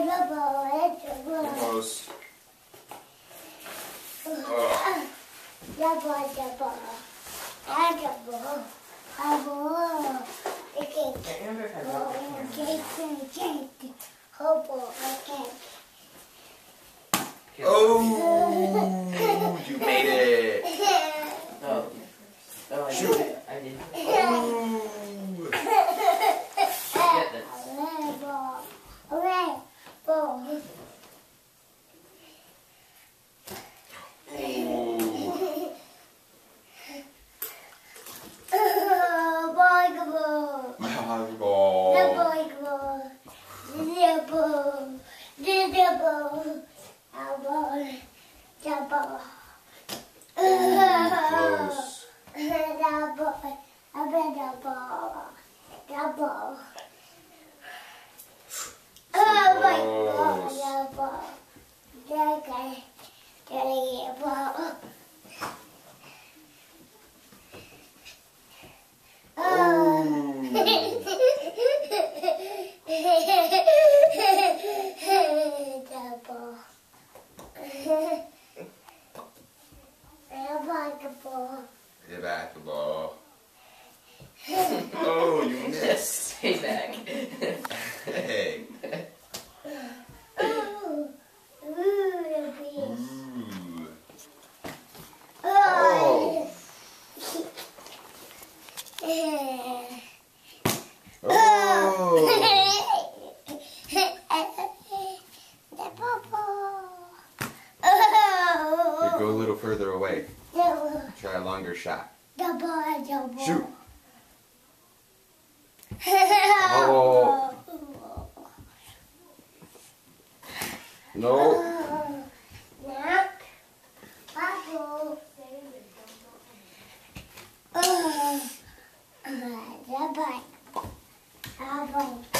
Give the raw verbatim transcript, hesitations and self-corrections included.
Almost. Oh. Oh, you made it. Oh, oh, I Shoot. did. I did. Oh. Get this. The Bakaball. Oh, you missed. Stay back. Hey. Ooh. Ooh. Oh. Oh. Here, go a little further away. Try a longer shot. Shoot. Oh. No. Uh,